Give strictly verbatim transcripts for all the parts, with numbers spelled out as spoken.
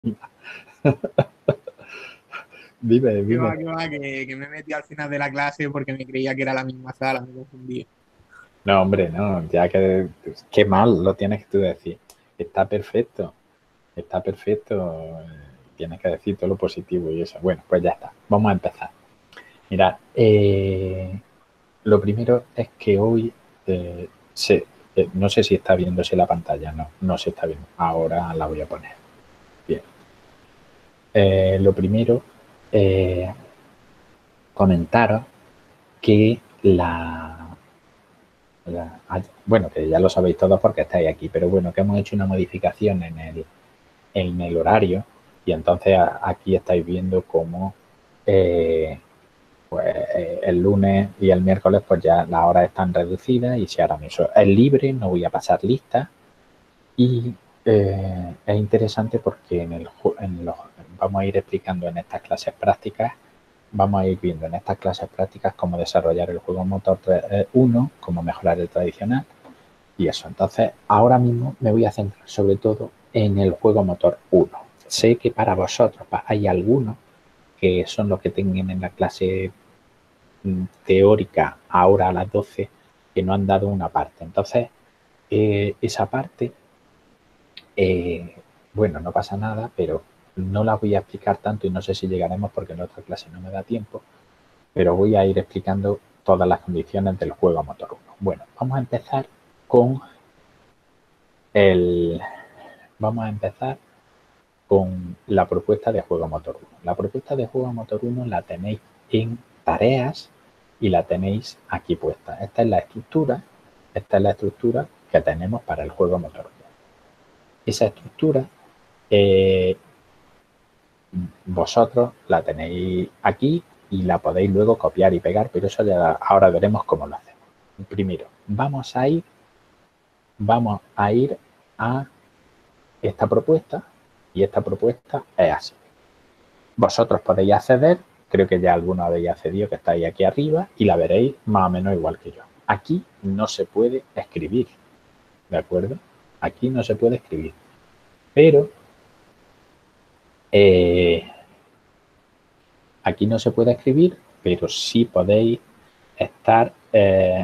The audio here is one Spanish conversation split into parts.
Dime, Que dime. va, que va, que, que me metí al final de la clase porque me creía que era la misma sala, me confundí. No, hombre, no, ya que qué mal lo tienes que tú decir. Está perfecto, está perfecto. eh, Tienes que decir todo lo positivo y eso. Bueno, pues ya está. Vamos a empezar. Mira, eh, lo primero es que hoy eh, se, eh, no sé si está viéndose la pantalla, no, no se está viendo. Ahora la voy a poner. Bien. Eh, lo primero, eh, comentaros que la, la, bueno, que ya lo sabéis todos porque estáis aquí, pero bueno, que hemos hecho una modificación en el, en el horario y entonces a, aquí estáis viendo cómo eh, pues, eh, el lunes y el miércoles pues ya las horas están reducidas y si ahora mismo es libre no voy a pasar lista y eh, es interesante porque en el, en los, vamos a ir explicando en estas clases prácticas vamos a ir viendo en estas clases prácticas cómo desarrollar el juego motor uno, cómo mejorar el tradicional y eso. Entonces, ahora mismo me voy a centrar sobre todo en el juego motor uno. Sé que para vosotros hay algunos que son los que tengan en la clase teórica ahora a las doce que no han dado una parte. Entonces, eh, esa parte, eh, bueno, no pasa nada, pero no la voy a explicar tanto y no sé si llegaremos porque en otra clase no me da tiempo, pero voy a ir explicando todas las condiciones del juego motor uno. Bueno, vamos a empezar con el... Vamos a empezar con la propuesta de juego motor uno. La propuesta de juego motor uno la tenéis en tareas y la tenéis aquí puesta. Esta es la estructura, esta es la estructura que tenemos para el juego motor uno. Esa estructura eh, vosotros la tenéis aquí y la podéis luego copiar y pegar, pero eso ya ahora veremos cómo lo hacemos. Primero, vamos a ir, vamos a ir a esta propuesta y esta propuesta es así. Vosotros podéis acceder, creo que ya algunos habéis accedido que estáis aquí arriba y la veréis más o menos igual que yo. Aquí no se puede escribir, ¿de acuerdo? Aquí no se puede escribir, pero eh, aquí no se puede escribir, pero sí podéis estar eh,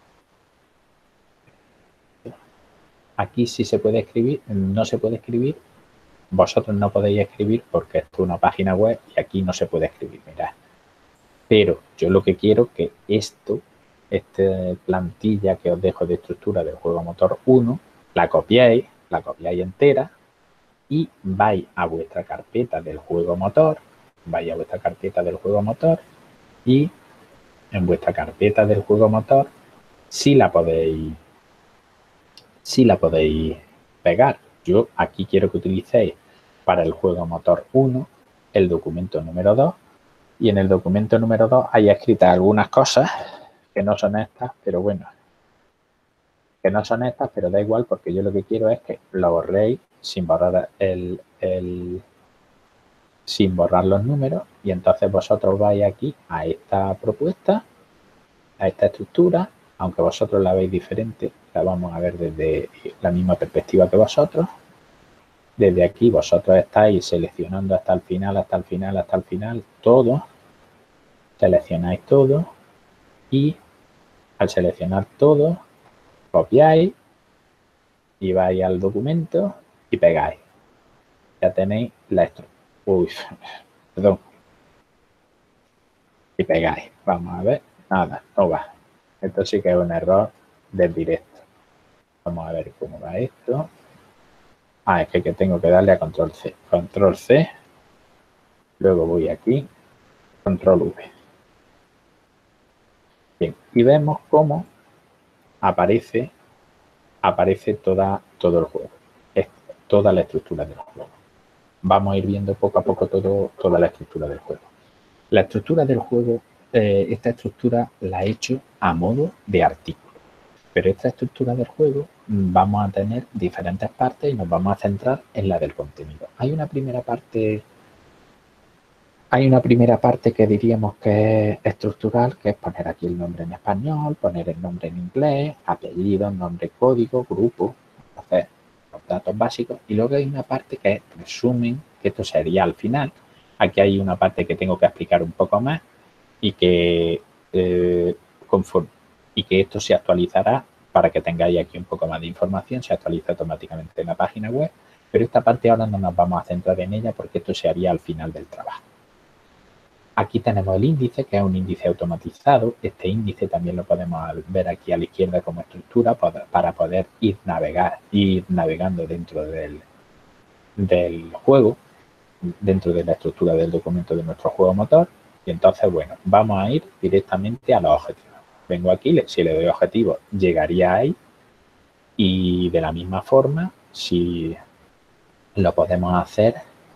aquí sí se puede escribir, no se puede escribir, vosotros no podéis escribir porque esto es una página web y aquí no se puede escribir, mirad. Pero yo lo que quiero que esto, esta plantilla que os dejo de estructura del juego motor uno, la copiéis, la copiáis entera y vais a vuestra carpeta del juego motor, vais a vuestra carpeta del juego motor y en vuestra carpeta del juego motor sí la podéis, sí la podéis pegar. Yo aquí quiero que utilicéis para el juego motor uno el documento número dos y en el documento número dos hay escritas algunas cosas que no son estas, pero bueno, que no son estas, pero da igual porque yo lo que quiero es que lo borréis sin borrar el, el sin borrar los números y entonces vosotros vais aquí a esta propuesta, a esta estructura, aunque vosotros la veis diferente, la vamos a ver desde la misma perspectiva que vosotros. Desde aquí vosotros estáis seleccionando hasta el final, hasta el final, hasta el final, todo. Seleccionáis todo y al seleccionar todo, copiáis y vais al documento y pegáis. Ya tenéis la estructura. Uy, perdón. Y pegáis. Vamos a ver. Nada, no va. Esto sí que es un error del directo. Vamos a ver cómo va esto. Ah, es que, que tengo que darle a control C. Control C. Luego voy aquí. Control V. Bien. Y vemos cómo aparece, aparece toda, todo el juego. Es toda la estructura del juego. Vamos a ir viendo poco a poco todo, toda la estructura del juego. La estructura del juego, eh, esta estructura la he hecho a modo de artículo. Pero esta estructura del juego vamos a tener diferentes partes y nos vamos a centrar en la del contenido. Hay una primera parte, hay una primera parte que diríamos que es estructural, que es poner aquí el nombre en español, poner el nombre en inglés, apellido, nombre, código, grupo, hacer los datos básicos. Y luego hay una parte que es resumen, que esto sería al final. Aquí hay una parte que tengo que explicar un poco más y que, eh, conforme, y que esto se actualizará para que tengáis aquí un poco más de información, se actualiza automáticamente en la página web, pero esta parte ahora no nos vamos a centrar en ella porque esto se haría al final del trabajo. Aquí tenemos el índice, que es un índice automatizado. Este índice también lo podemos ver aquí a la izquierda como estructura para poder ir, navegar, ir navegando dentro del, del juego, dentro de la estructura del documento de nuestro juego motor. Y entonces, bueno, vamos a ir directamente a los objetivos. Vengo aquí, si le doy objetivo, llegaría ahí. Y de la misma forma, si lo podemos hacer,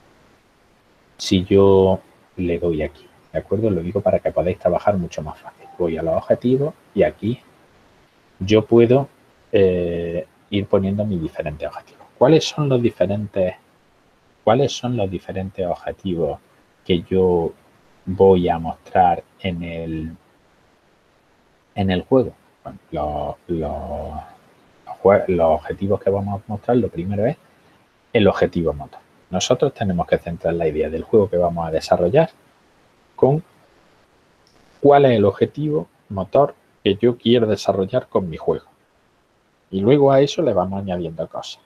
si yo le doy aquí, ¿de acuerdo? Lo digo para que podáis trabajar mucho más fácil. Voy a los objetivos y aquí yo puedo eh, ir poniendo mis diferentes objetivos. ¿Cuáles son los diferentes, cuáles son los diferentes objetivos que yo voy a mostrar en el, en el juego? Bueno, los, los, los objetivos que vamos a mostrar, lo primero es el objetivo motor. Nosotros tenemos que centrar la idea del juego que vamos a desarrollar con cuál es el objetivo motor que yo quiero desarrollar con mi juego. Y luego a eso le vamos añadiendo cosas.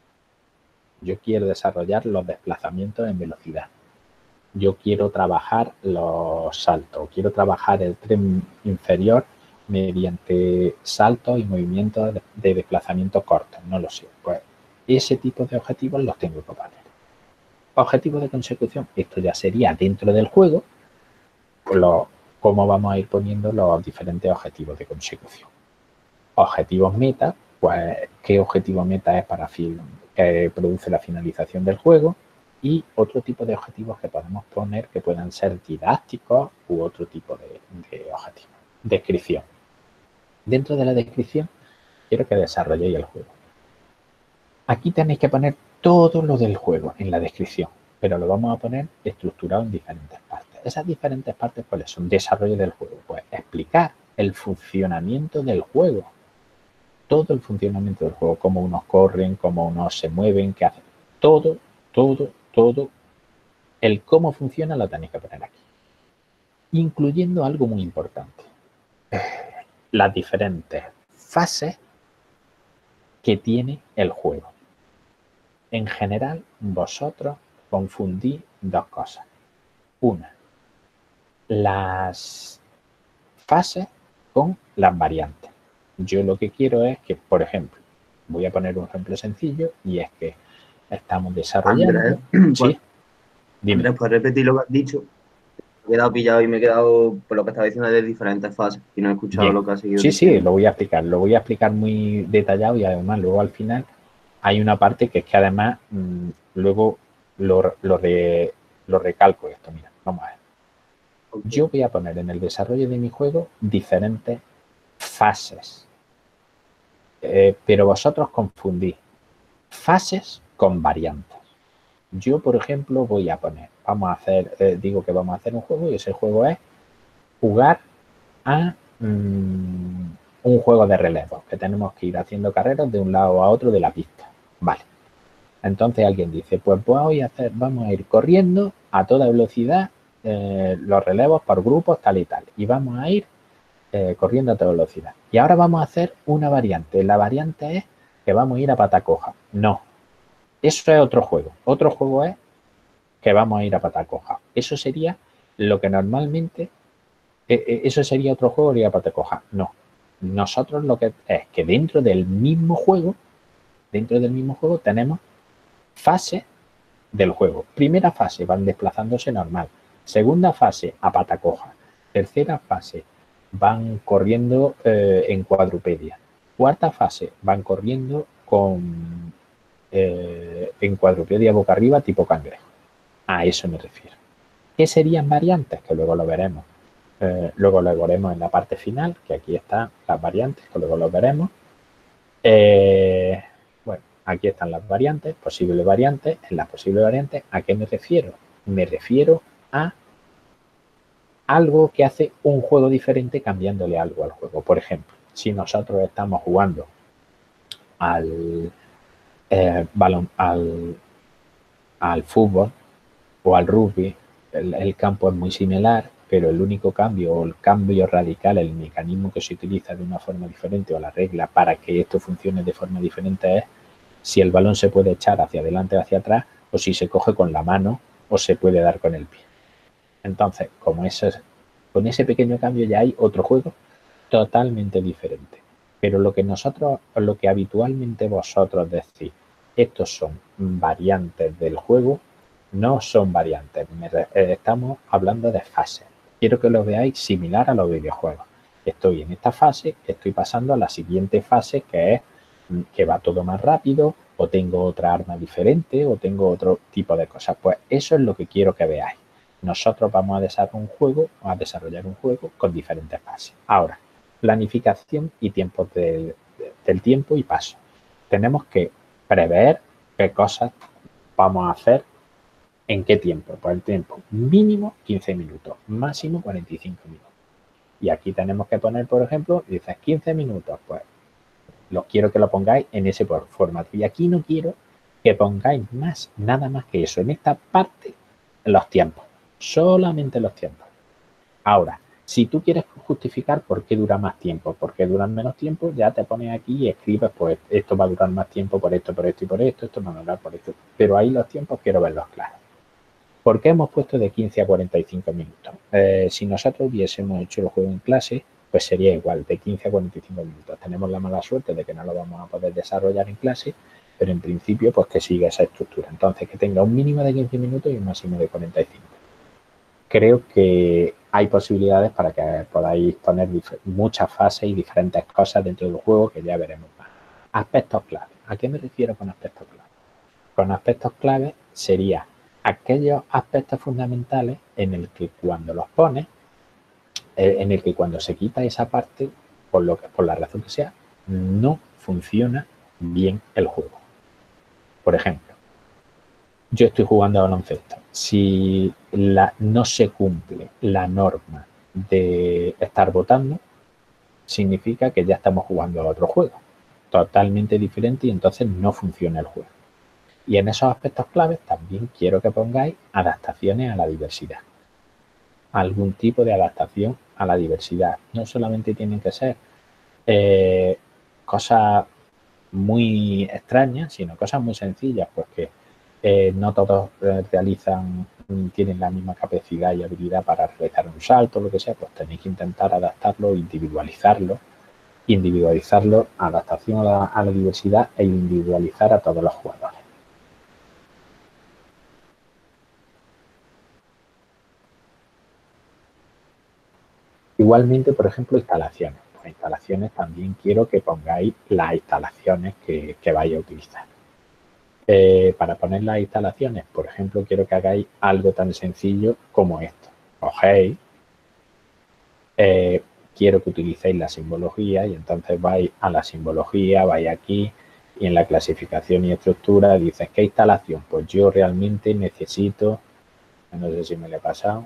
Yo quiero desarrollar los desplazamientos en velocidad. Yo quiero trabajar los saltos. Quiero trabajar el tren inferior mediante saltos y movimientos de, de desplazamiento cortos. No lo sé. Pues ese tipo de objetivos los tengo que poner. Objetivos de consecución. Esto ya sería dentro del juego. Lo, cómo vamos a ir poniendo los diferentes objetivos de consecución. Objetivos meta. Pues qué objetivo meta es para fin, que produce la finalización del juego, y otro tipo de objetivos que podemos poner que puedan ser didácticos u otro tipo de, de objetivos. Descripción. Dentro de la descripción quiero que desarrolléis el juego. Aquí tenéis que poner todo lo del juego en la descripción, pero lo vamos a poner estructurado en diferentes partes. Esas diferentes partes, ¿cuáles son? Desarrollo del juego. Pues explicar el funcionamiento del juego. Todo el funcionamiento del juego, cómo unos corren, cómo unos se mueven, qué hacen. Todo, todo, todo. El cómo funciona lo tenéis que poner aquí. Incluyendo algo muy importante. Las diferentes fases que tiene el juego. En general, vosotros confundís dos cosas. Una, las fases con las variantes. Yo lo que quiero es que, por ejemplo, voy a poner un ejemplo sencillo y es que estamos desarrollando... Andrés, ¿sí? pues, Dime. Andrés, ¿puedes repetir lo que has dicho? Me he quedado pillado y me he quedado por lo que estaba diciendo de diferentes fases y no he escuchado Bien. lo que has seguido Sí, diciendo. sí, lo voy a explicar. Lo voy a explicar muy detallado y además luego al final hay una parte que es que además mmm, luego lo, lo, re, lo recalco esto. Mira, vamos a ver. Okay. Yo voy a poner en el desarrollo de mi juego diferentes fases. Eh, pero vosotros confundís fases con variantes. Yo, por ejemplo, voy a poner, vamos a hacer, eh, digo que vamos a hacer un juego y ese juego es jugar a mmm, un juego de relevos, que tenemos que ir haciendo carreras de un lado a otro de la pista. Vale. Entonces alguien dice, pues voy a hacer, vamos a ir corriendo a toda velocidad eh, los relevos por grupos tal y tal. Y vamos a ir eh, corriendo a toda velocidad. Y ahora vamos a hacer una variante. La variante es que vamos a ir a pata coja. No. Eso es otro juego. Otro juego es que vamos a ir a pata coja. Eso sería lo que normalmente... Eh, eso sería otro juego ir a pata coja. No. Nosotros lo que es que dentro del mismo juego, dentro del mismo juego tenemos fases del juego. Primera fase, van desplazándose normal. Segunda fase, a pata coja. Tercera fase, van corriendo eh, en cuadrupedia. Cuarta fase, van corriendo con eh, en cuadrupedia boca arriba tipo cangrejo. A eso me refiero. ¿Qué serían variantes? Que luego lo veremos. Eh, luego lo veremos en la parte final, que aquí están las variantes, que luego lo veremos. Eh, bueno, aquí están las variantes, posibles variantes. En las posibles variantes, ¿a qué me refiero? Me refiero a algo que hace un juego diferente cambiándole algo al juego. Por ejemplo, si nosotros estamos jugando al, eh, balón, al, al fútbol, o al rugby, el, el campo es muy similar, pero el único cambio o el cambio radical, el mecanismo que se utiliza de una forma diferente o la regla para que esto funcione de forma diferente es si el balón se puede echar hacia adelante o hacia atrás o si se coge con la mano o se puede dar con el pie. Entonces, como eso es, con ese pequeño cambio ya hay otro juego totalmente diferente. Pero lo que nosotros, lo que habitualmente vosotros decís, estos son variantes del juego, no son variantes. Estamos hablando de fases. Quiero que lo veáis similar a los videojuegos. Estoy en esta fase, estoy pasando a la siguiente fase, que es que va todo más rápido, o tengo otra arma diferente, o tengo otro tipo de cosas. Pues eso es lo que quiero que veáis. Nosotros vamos a desarrollar un juego, a desarrollar un juego con diferentes fases. Ahora, planificación y tiempos del, del tiempo y paso. Tenemos que prever qué cosas vamos a hacer en qué tiempo. Pues el tiempo mínimo quince minutos, máximo cuarenta y cinco minutos. Y aquí tenemos que poner, por ejemplo, dices quince minutos, pues lo quiero que lo pongáis en ese formato. Y aquí no quiero que pongáis más, nada más que eso. En esta parte, los tiempos. Solamente los tiempos. Ahora, si tú quieres justificar por qué dura más tiempo, por qué duran menos tiempo, ya te pones aquí y escribes, pues esto va a durar más tiempo por esto, por esto y por esto, esto va a durar por esto. Pero ahí los tiempos quiero verlos claros. ¿Por qué hemos puesto de quince a cuarenta y cinco minutos? Eh, si nosotros hubiésemos hecho el juego en clase, pues sería igual, de quince a cuarenta y cinco minutos. Tenemos la mala suerte de que no lo vamos a poder desarrollar en clase, pero en principio, pues que siga esa estructura. Entonces, que tenga un mínimo de quince minutos y un máximo de cuarenta y cinco. Creo que hay posibilidades para que podáis poner muchas fases y diferentes cosas dentro del juego que ya veremos más. Aspectos clave. ¿A qué me refiero con aspectos clave? Con aspectos clave sería aquellos aspectos fundamentales en el que cuando los pones, eh, en el que cuando se quita esa parte, por, lo que, por la razón que sea, no funciona bien el juego. Por ejemplo, yo estoy jugando a baloncesto. Si la, no se cumple la norma de estar votando, significa que ya estamos jugando a otro juego, totalmente diferente, y entonces no funciona el juego. Y en esos aspectos claves también quiero que pongáis adaptaciones a la diversidad. Algún tipo de adaptación a la diversidad. No solamente tienen que ser eh, cosas muy extrañas, sino cosas muy sencillas, pues que Eh, no todos eh, realizan, tienen la misma capacidad y habilidad para realizar un salto, lo que sea, pues tenéis que intentar adaptarlo, individualizarlo, individualizarlo, adaptación a la, a la diversidad e individualizar a todos los jugadores. Igualmente, por ejemplo, instalaciones. Pues instalaciones también quiero que pongáis las instalaciones que, que vais a utilizar. Eh, para poner las instalaciones, por ejemplo, quiero que hagáis algo tan sencillo como esto. Cogéis, eh, quiero que utilicéis la simbología y entonces vais a la simbología, vais aquí y en la clasificación y estructura dices, ¿qué instalación? Pues yo realmente necesito, no sé si me lo he pasado,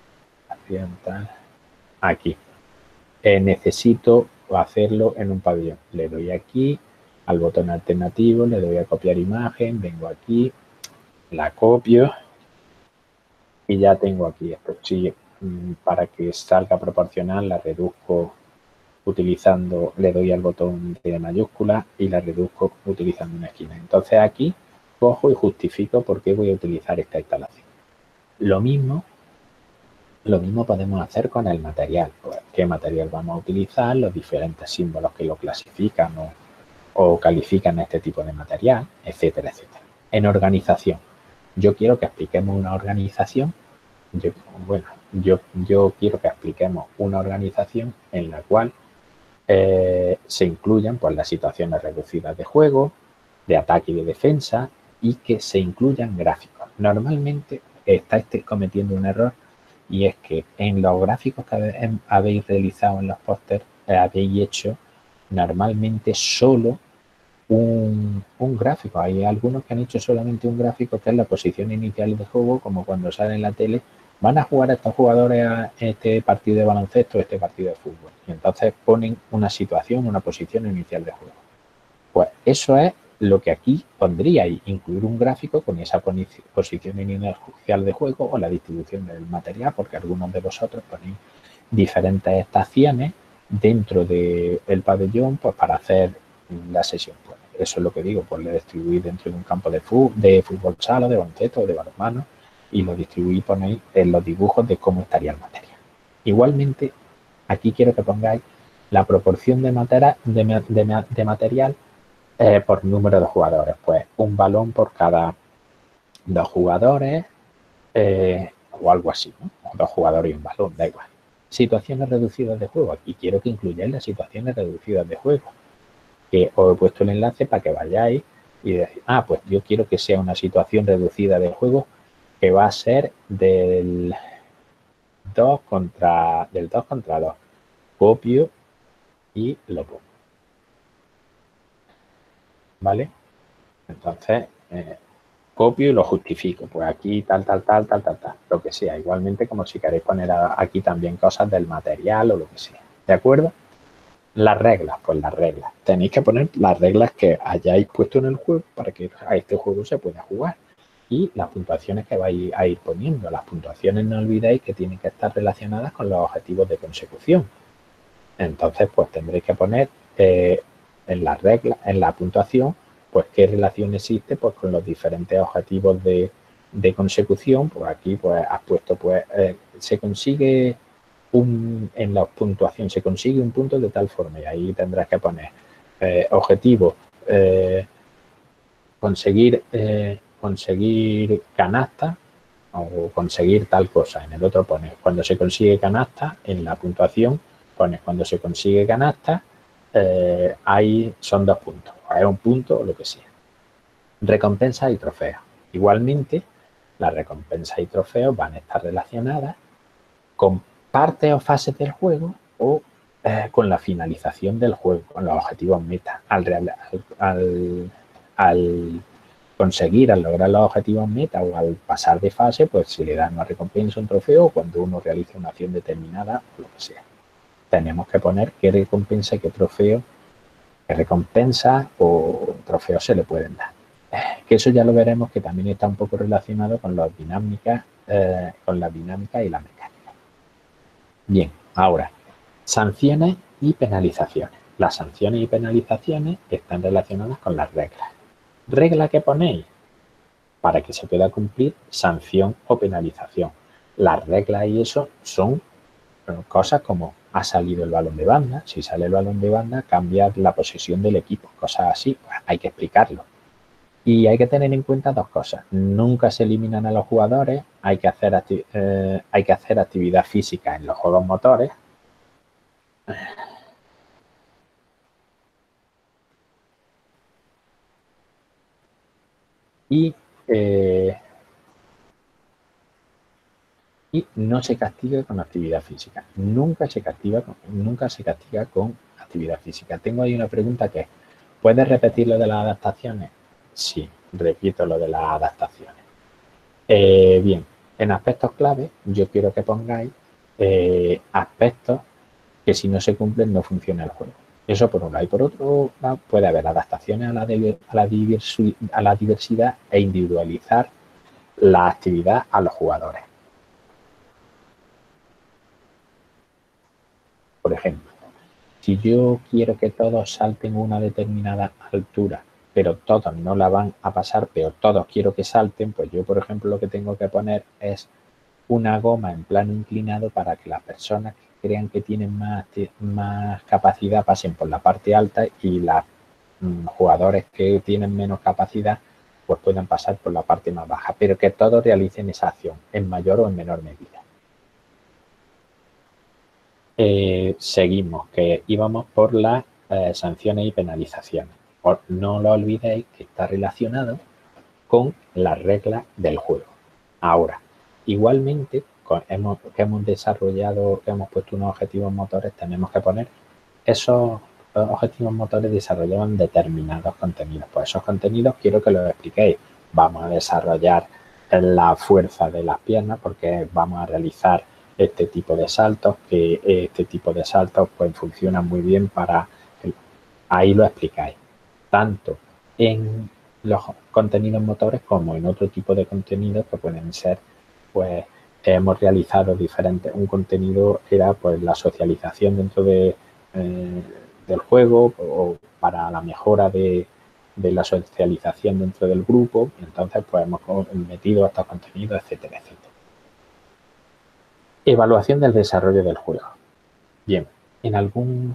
aquí, eh, necesito hacerlo en un pabellón. Le doy aquí al botón alternativo, le doy a copiar imagen, vengo aquí, la copio y ya tengo aquí esto. Sí, para que salga proporcional la reduzco utilizando, le doy al botón de mayúscula y la reduzco utilizando una esquina. Entonces aquí cojo y justifico por qué voy a utilizar esta instalación. Lo mismo, lo mismo podemos hacer con el material. Pues, ¿qué material vamos a utilizar? Los diferentes símbolos que lo clasifican o o califican este tipo de material, etcétera, etcétera. En organización, yo quiero que expliquemos una organización, yo, bueno, yo, yo quiero que expliquemos una organización en la cual eh, se incluyan pues, las situaciones reducidas de juego, de ataque y de defensa, y que se incluyan gráficos. Normalmente estáis cometiendo un error, y es que en los gráficos que habéis realizado en los pósters, eh, habéis hecho normalmente solo Un, un gráfico. Hay algunos que han hecho solamente un gráfico que es la posición inicial de juego, como cuando sale en la tele, van a jugar a estos jugadores a este partido de baloncesto, este partido de fútbol. Y entonces ponen una situación, una posición inicial de juego. Pues eso es lo que aquí pondríais, incluir un gráfico con esa posición inicial de juego o la distribución del material, porque algunos de vosotros ponéis diferentes estaciones dentro del pabellón pues para hacer la sesión. Pues eso es lo que digo, pues le distribuís dentro de un campo de fútbol, de fútbol sala, de baloncesto, de balonmano, y lo distribuís, ponéis en los dibujos de cómo estaría el material. Igualmente, aquí quiero que pongáis la proporción de, matera, de, de, de material eh, por número de jugadores. Pues un balón por cada dos jugadores eh, o algo así, ¿no? O dos jugadores y un balón, da igual. Situaciones reducidas de juego. Aquí quiero que incluyáis las situaciones reducidas de juego. Que os he puesto el enlace para que vayáis y decir, ah, pues yo quiero que sea una situación reducida de juego que va a ser del dos contra del dos contra dos. Copio y lo pongo. ¿Vale? Entonces, eh, copio y lo justifico. Pues aquí tal, tal, tal, tal, tal, tal. Lo que sea. Igualmente como si queréis poner aquí también cosas del material o lo que sea. ¿De acuerdo? Las reglas, pues las reglas. Tenéis que poner las reglas que hayáis puesto en el juego para que a este juego se pueda jugar. Y las puntuaciones que vais a ir poniendo. Las puntuaciones no olvidéis que tienen que estar relacionadas con los objetivos de consecución. Entonces, pues tendréis que poner eh, en las reglas, en la puntuación, pues qué relación existe pues con los diferentes objetivos de, de consecución. Pues aquí pues has puesto, pues eh, se consigue un, en la puntuación, se consigue un punto de tal forma y ahí tendrás que poner eh, objetivo, eh, conseguir, eh, conseguir canasta o conseguir tal cosa. En el otro pones cuando se consigue canasta, en la puntuación pones cuando se consigue canasta, eh, ahí son dos puntos, o es un punto o lo que sea. Recompensas y trofeos. Igualmente, las recompensas y trofeos van a estar relacionadas con partes o fases del juego o eh, con la finalización del juego, con los objetivos meta. Al, al, al, al conseguir, al lograr los objetivos meta o al pasar de fase, pues se le da una recompensa, un trofeo, o cuando uno realiza una acción determinada o lo que sea. Tenemos que poner qué recompensa y qué trofeo, qué recompensa o trofeos se le pueden dar. Que eso ya lo veremos, que también está un poco relacionado con las dinámicas, eh, con la dinámica y la mecánica. Bien, ahora, sanciones y penalizaciones. Las sanciones y penalizaciones están relacionadas con las reglas. ¿Regla que ponéis? Para que se pueda cumplir sanción o penalización. Las reglas y eso son cosas como ha salido el balón de banda. Si sale el balón de banda, cambia la posesión del equipo. Cosas así, pues hay que explicarlo. Y hay que tener en cuenta dos cosas. Nunca se eliminan a los jugadores. Hay que hacer, acti eh, hay que hacer actividad física en los juegos motores. Y, eh, y no se castiga con actividad física. Nunca se castiga con, nunca se castiga con actividad física. Tengo ahí una pregunta que es, ¿puedes repetir lo de las adaptaciones? Sí, repito lo de las adaptaciones. Eh, bien, en aspectos clave yo quiero que pongáis eh, aspectos que si no se cumplen no funciona el juego. Eso por un lado. Y por otro lado puede haber adaptaciones a la, de, a la, diversi, a la diversidad e individualizar la actividad a los jugadores. Por ejemplo, si yo quiero que todos salten una determinada altura, pero todos no la van a pasar, pero todos quiero que salten, pues yo, por ejemplo, lo que tengo que poner es una goma en plano inclinado para que las personas que crean que tienen más, más capacidad pasen por la parte alta y los mmm, jugadores que tienen menos capacidad pues puedan pasar por la parte más baja, pero que todos realicen esa acción en mayor o en menor medida. Eh, seguimos, que íbamos por las eh, sanciones y penalizaciones. Por, no lo olvidéis que está relacionado con las reglas del juego. Ahora, igualmente, con, hemos, que hemos desarrollado, que hemos puesto unos objetivos motores, tenemos que poner esos objetivos motores desarrollaban determinados contenidos. Pues esos contenidos quiero que los expliquéis. Vamos a desarrollar la fuerza de las piernas porque vamos a realizar este tipo de saltos, que este tipo de saltos pues funcionan muy bien para... Ahí lo explicáis. Tanto en los contenidos motores como en otro tipo de contenidos que pueden ser, pues, hemos realizado diferentes, un contenido era pues la socialización dentro de, eh, del juego o para la mejora de, de la socialización dentro del grupo, y entonces pues hemos metido estos contenidos, etcétera, etcétera. Evaluación del desarrollo del juego. Bien, en algún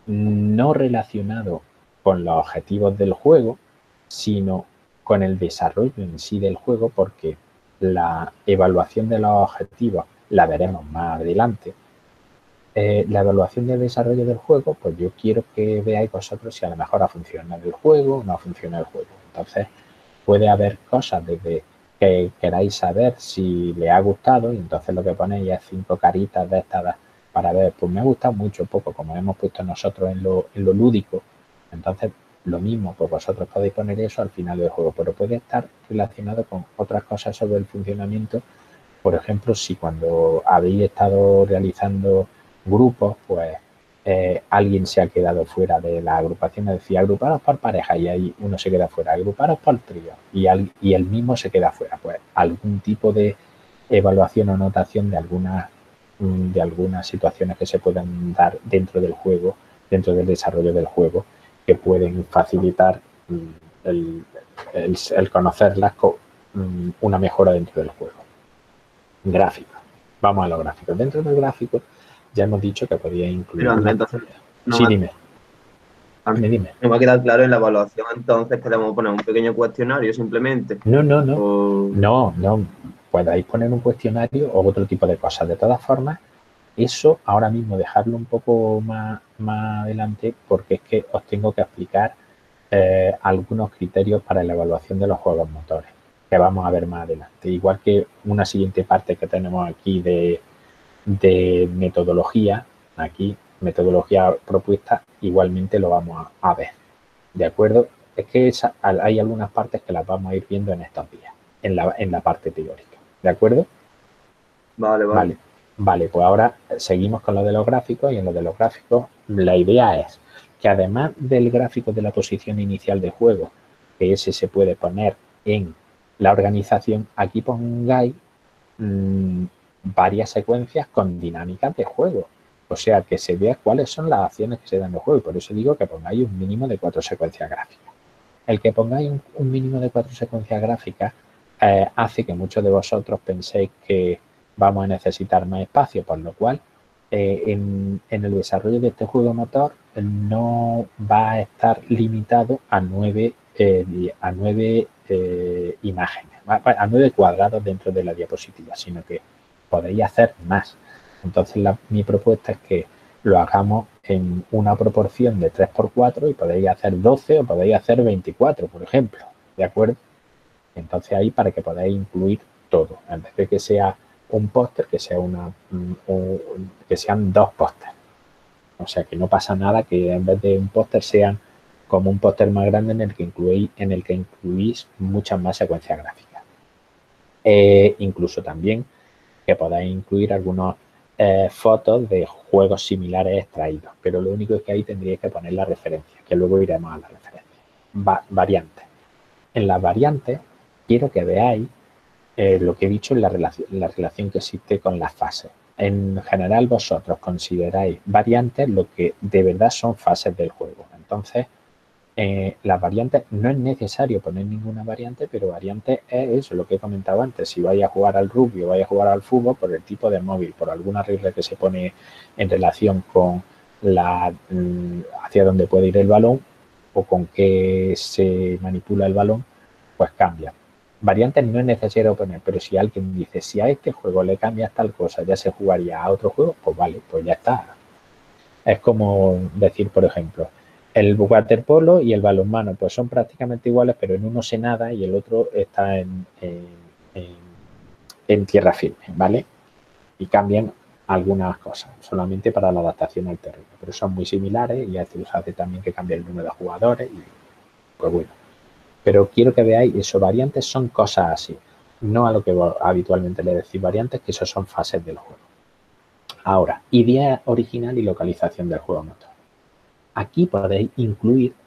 no relacionado con los objetivos del juego, sino con el desarrollo en sí del juego, porque la evaluación de los objetivos la veremos más adelante. Eh, la evaluación del desarrollo del juego, pues yo quiero que veáis vosotros si a lo mejor ha funcionado el juego o no ha funcionado el juego. Entonces, puede haber cosas desde que queráis saber si le ha gustado y entonces lo que ponéis es cinco caritas de estas para ver, pues me ha gustado mucho poco, como hemos puesto nosotros en lo, en lo lúdico. Entonces, lo mismo, pues vosotros podéis poner eso al final del juego, pero puede estar relacionado con otras cosas sobre el funcionamiento. Por ejemplo, si cuando habéis estado realizando grupos, pues eh, alguien se ha quedado fuera de la agrupación, es decir, agruparos por pareja y ahí uno se queda fuera, agruparos por trío y, al, y el mismo se queda fuera, pues algún tipo de evaluación o notación de algunas de algunas situaciones que se puedan dar dentro del juego, dentro del desarrollo del juego, que pueden facilitar el, el, el conocerlas con una mejora dentro del juego. Gráficos. Vamos a los gráficos. Dentro del gráfico ya hemos dicho que podía incluir... Pero, una... entonces, no sí, me... dime. Dime, dime. No me ha quedado claro en la evaluación, entonces, que debemos poner un pequeño cuestionario simplemente. No, no, no. O... No, no. Podéis poner un cuestionario o otro tipo de cosas. De todas formas, eso ahora mismo dejarlo un poco más, más adelante, porque es que os tengo que explicar eh, algunos criterios para la evaluación de los juegos motores, que vamos a ver más adelante. Igual que una siguiente parte que tenemos aquí de, de metodología, aquí, metodología propuesta, igualmente lo vamos a, a ver. ¿De acuerdo? Es que esa, hay algunas partes que las vamos a ir viendo en estos días, en la, en la parte teórica. ¿De acuerdo? Vale, vale. Vale. Vale, pues ahora seguimos con lo de los gráficos y en lo de los gráficos la idea es que además del gráfico de la posición inicial del juego, que ese se puede poner en la organización, aquí pongáis mmm, varias secuencias con dinámicas de juego. O sea, que se vea cuáles son las acciones que se dan en el juego y por eso digo que pongáis un mínimo de cuatro secuencias gráficas. El que pongáis un, un mínimo de cuatro secuencias gráficas eh, hace que muchos de vosotros penséis que vamos a necesitar más espacio, por lo cual eh, en, en el desarrollo de este juego motor no va a estar limitado a nueve, eh, a nueve eh, imágenes, a nueve cuadrados dentro de la diapositiva, sino que podéis hacer más. Entonces la, mi propuesta es que lo hagamos en una proporción de tres por cuatro y podéis hacer doce o podéis hacer veinticuatro, por ejemplo, ¿de acuerdo? Entonces ahí para que podáis incluir todo, en vez de que sea un póster, que sea una un, un, que sean dos pósteres. O sea que no pasa nada que en vez de un póster sean como un póster más grande en el que incluís, en el que incluís muchas más secuencias gráficas. Eh, incluso también que podáis incluir algunas eh, fotos de juegos similares extraídos, pero lo único es que ahí tendríais que poner la referencia, que luego iremos a la referencia. Va, variantes. En las variantes quiero que veáis Eh, lo que he dicho en la relación, la relación que existe con las fases. En general, vosotros consideráis variantes lo que de verdad son fases del juego. Entonces, eh, las variantes, no es necesario poner ninguna variante, pero variantes es eso, lo que he comentado antes. Si vais a jugar al rugby o vais a jugar al fútbol, por el tipo de móvil, por alguna regla que se pone en relación con la hacia dónde puede ir el balón o con qué se manipula el balón, pues cambia. Variantes no es necesario poner, pero si alguien dice, si a este juego le cambias tal cosa, ya se jugaría a otro juego, pues vale, pues ya está. Es como decir, por ejemplo, el waterpolo y el balonmano, pues son prácticamente iguales, pero en uno se nada y el otro está en, en, en, en tierra firme, ¿vale? Y cambian algunas cosas, solamente para la adaptación al terreno, pero son muy similares y se hace también que cambie el número de jugadores y pues bueno. Pero quiero que veáis eso, variantes son cosas así, no a lo que habitualmente le decís variantes, que eso son fases del juego. Ahora, idea original y localización del juego motor. Aquí podéis incluir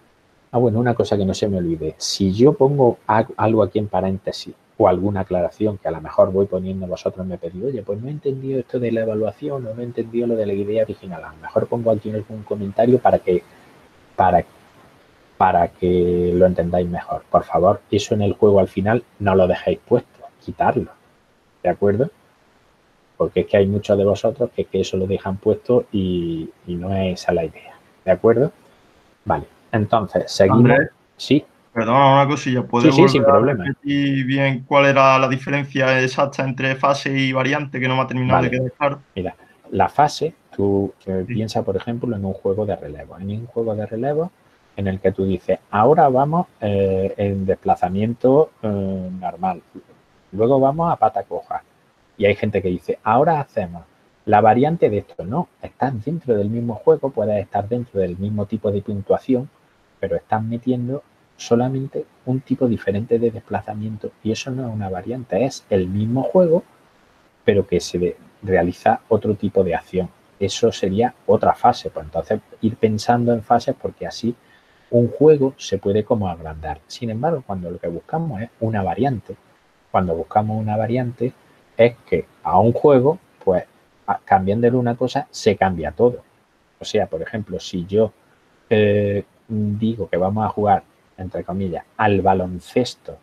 Ah, bueno, una cosa que no se me olvide. Si yo pongo algo aquí en paréntesis o alguna aclaración que a lo mejor voy poniendo, vosotros me pedís, oye, pues no he entendido esto de la evaluación o no he entendido lo de la idea original. A lo mejor pongo aquí algún comentario para que, para, para que lo entendáis mejor. Por favor, eso en el juego al final no lo dejéis puesto, quitarlo. ¿De acuerdo? Porque es que hay muchos de vosotros que, que eso lo dejan puesto y, y no es esa la idea. ¿De acuerdo? Vale. Entonces, seguimos. Andrés, sí. Perdona una cosilla, ¿puedes Sí, sí, volver sin a problema. repetir bien cuál era la diferencia exacta entre fase y variante, que no me ha terminado Vale. de quedar claro? Mira, la fase, tú eh, Sí. piensa, por ejemplo, en un juego de relevo. En un juego de relevo en el que tú dices, ahora vamos eh, en desplazamiento eh, normal, luego vamos a pata coja. Y hay gente que dice, ahora hacemos la variante de esto. No, estás dentro del mismo juego, puedes estar dentro del mismo tipo de puntuación, pero estás metiendo solamente un tipo diferente de desplazamiento. Y eso no es una variante, es el mismo juego, pero que se realiza otro tipo de acción. Eso sería otra fase. Pues entonces ir pensando en fases, porque así un juego se puede como agrandar. Sin embargo, cuando lo que buscamos es una variante, cuando buscamos una variante es que a un juego, pues cambiándole una cosa, se cambia todo. O sea, por ejemplo, si yo eh, digo que vamos a jugar, entre comillas, al baloncesto